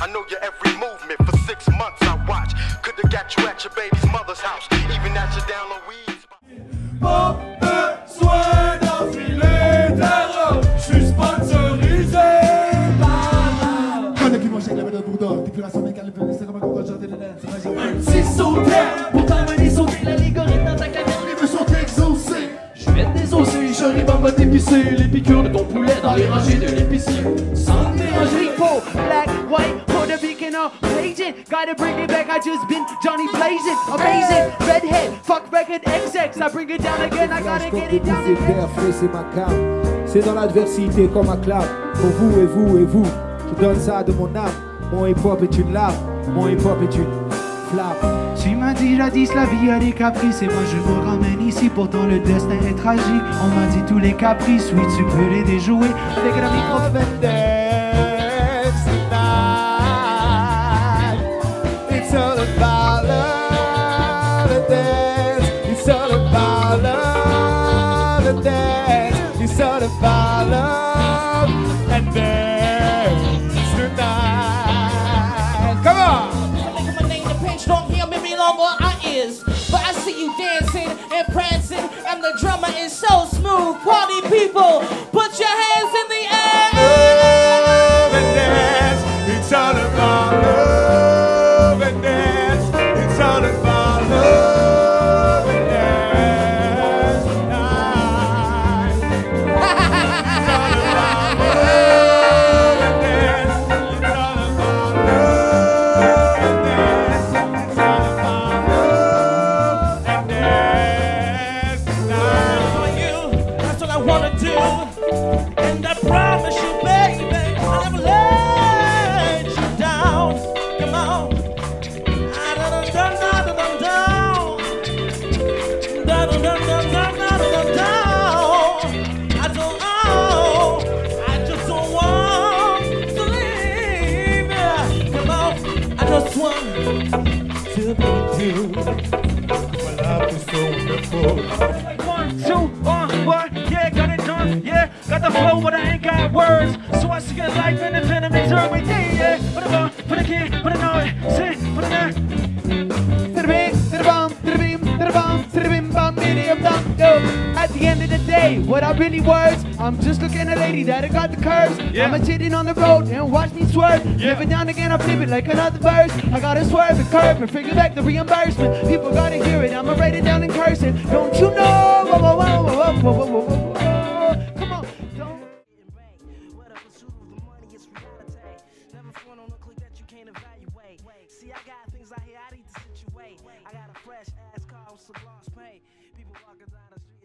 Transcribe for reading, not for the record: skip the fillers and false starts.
I know your every movement. For 6 months I watch. Could've got you at your baby's mother's house, even at your down low weed spot. Pas besoin d'un filet d'air, j'suis sponsorisé par Connais plus mon chèque, la méthode Bourdon. D'épuration mécanique, c'est comme un gros genre de l'air. Si sauter, pour t'amener sauter l'allégorie dans ta caverne, Les vœux sont exaucés. je vais te désosser, j'arrive en mode épicé, les piqûres de ton poulet dans les rangées de l'épicier. Sans te mélanger, People, black, white, Puerto Rican or Asian. Gotta bring it back, I just been Johnny Blazing. Amazing, redhead, fuck record XX. I bring it down again, I gotta get it down again. C'est ma cam. C'est dans l'adversité qu'on m'acclame. Pour vous et vous et vous, je donne ça de mon âme. Mon hip-hop est une lame, mon hip-hop est une flamme. Tu m'as dit jadis la vie a des caprices et moi je me ramène ici, pourtant le destin est tragique. On m'a dit tous les caprices, oui tu peux les déjouer. Take it a micro. It's all about love and dance. It's all about love and dance. It's all about love and dance tonight. Come on! My name, the pinch don't hear me belong on our ears. But I see you dancing and prancing, and the drummer is so smooth. Party people, put your hands in the air. Love and dance. It's all about love and dance. It's all about love and dance tonight. It's all about love and dance. It's all about love and dance. It's all about love and dance tonight. That's what I wanna do, and I promise you, baby, I'll never let you down. Come on. I just don't want to leave. Come on, I just want to be with you. My life is so wonderful. 1, 2, 1, yeah, got it done, yeah. Got the flow, but I ain't got words. So I see it life in the venom and turn me, yeah. Put it on, put it in, put it on, sit, put it on. At the end of the day, what are really words? I'm just looking at a lady that I got the curves. Yeah. I'm a titty on the road and watch me swerve. Yeah. Flip it down again, I flip it like another verse. I gotta swerve and curve and figure back the reimbursement. People gotta hear it, I'ma write it down in cursing. Don't you know? Whoa, whoa, whoa, whoa, whoa, whoa, whoa, whoa. Come on, don't. What a pursuit of the money, it's reality. Never front on a click that you can't evaluate. See, I got things out here I need to situate. I got a fresh ass car with some gloss paint. People walking down the street.